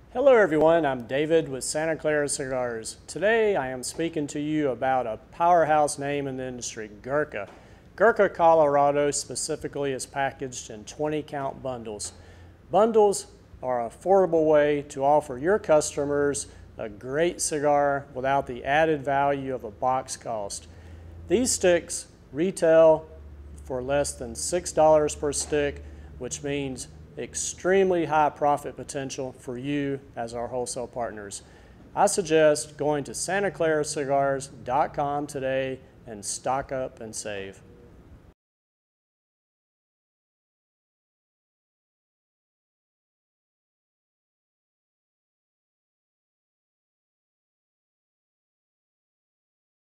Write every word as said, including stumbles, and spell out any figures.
Hello everyone, I'm David with Santa Clara Cigars. Today I am speaking to you about a powerhouse name in the industry, Gurkha. Gurkha Colorado specifically is packaged in twenty count bundles. Bundles are an affordable way to offer your customers a great cigar without the added value of a box cost. These sticks retail for less than six dollars per stick, which means extremely high profit potential for you as our wholesale partners. I suggest going to Santa Clara Cigars dot com today and stock up and save.